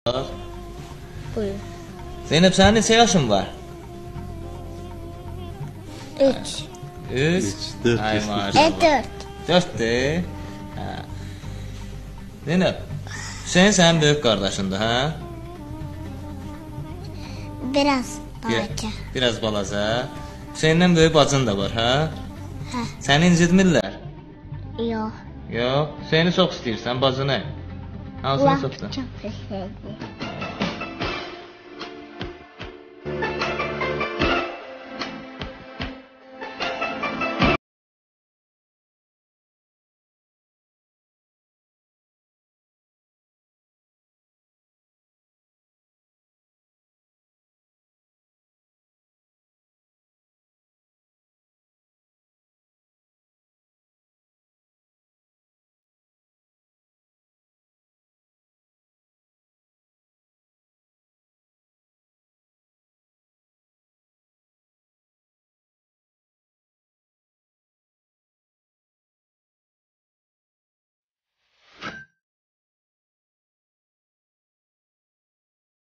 Buyur. Zeynep, sənin neçə yaşın var? 3. 3. 4 Ay yaşında. maşallah. 4. 4'dür. Hə. Zeynep, sənin böyük qardaşındır, hə? Biraz balaca. Biraz balaca. Səndən böyük bacın da var, hə? Hə. Səni incitmirlər? Yox. Yox. Səni çox istəyirsən, bacını. Hansını çoxdur? Çox istəyirəm.